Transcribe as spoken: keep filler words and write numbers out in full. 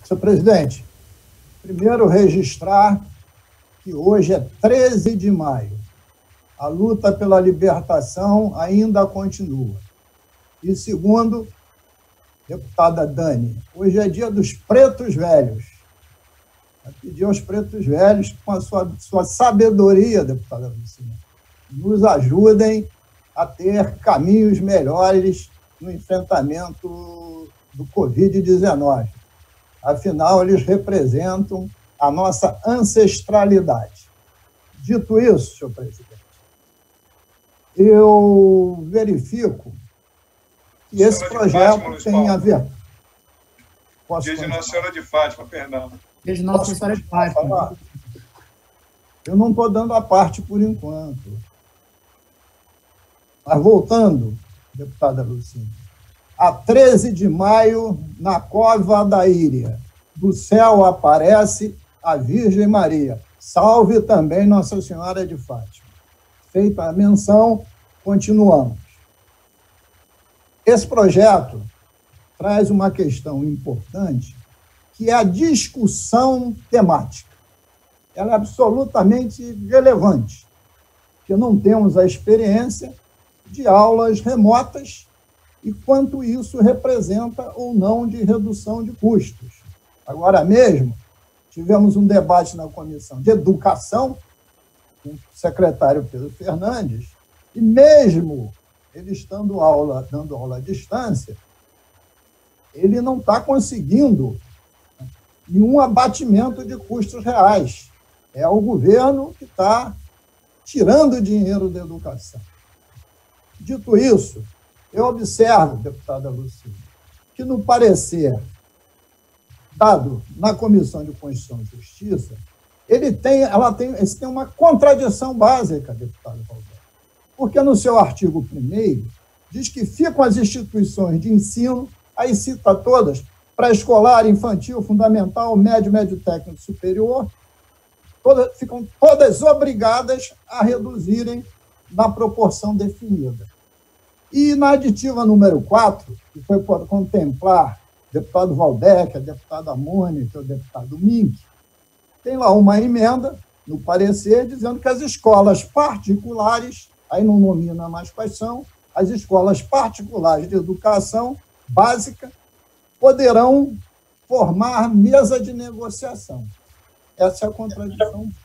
Senhor presidente, primeiro registrar que hoje é treze de maio. A luta pela libertação ainda continua. E segundo, deputada Dani, hoje é dia dos pretos velhos. Eu pedi aos pretos velhos, com a sua, sua sabedoria, deputada Lucina, nos ajudem a ter caminhos melhores no enfrentamento do covid dezenove. Afinal, eles representam a nossa ancestralidade. Dito isso, senhor presidente, eu verifico que esse projeto tem a ver... Posso Dia de Nossa Senhora de Fátima, perdão. Dia de Nossa Senhora de Fátima. Eu não estou dando a parte por enquanto. Mas voltando, deputada Lucina, a treze de maio, na Cova da Íria, do céu aparece a Virgem Maria. Salve também Nossa Senhora de Fátima. Feita a menção, continuamos. Esse projeto traz uma questão importante, que é a discussão temática. Ela é absolutamente relevante, porque não temos a experiência de aulas remotas e quanto isso representa ou não de redução de custos. Agora mesmo, tivemos um debate na Comissão de Educação com o secretário Pedro Fernandes, e mesmo ele estando aula, dando aula à distância, ele não está conseguindo nenhum abatimento de custos reais. É o governo que está tirando dinheiro da educação. Dito isso, eu observo, deputada Lucina, que no parecer dado na Comissão de Constituição e Justiça, ele tem, ela tem, ele tem uma contradição básica, deputado Valdir, porque no seu artigo primeiro diz que ficam as instituições de ensino, aí cita todas, pré-escolar, infantil, fundamental, médio, médio técnico superior, todas, ficam todas obrigadas a reduzirem na proporção definida. E na aditiva número quatro, que foi por contemplar o deputado Valdec, a deputada Mônica, o deputado Mink, tem lá uma emenda, no parecer, dizendo que as escolas particulares, aí não nomina mais quais são, as escolas particulares de educação básica poderão formar mesa de negociação. Essa é a contradição